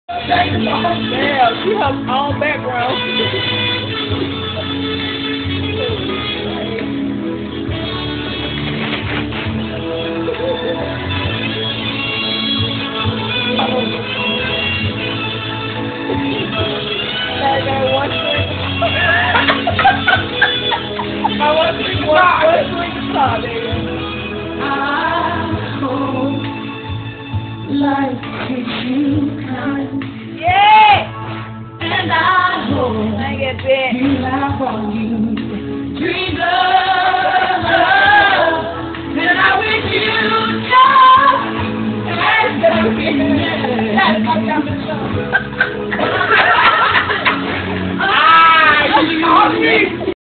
Damn, she has own background. That one thing. I want to see one swing guitar, nigga. I hope life treats you kind. Yeah! And I hope I get that. you laugh on you.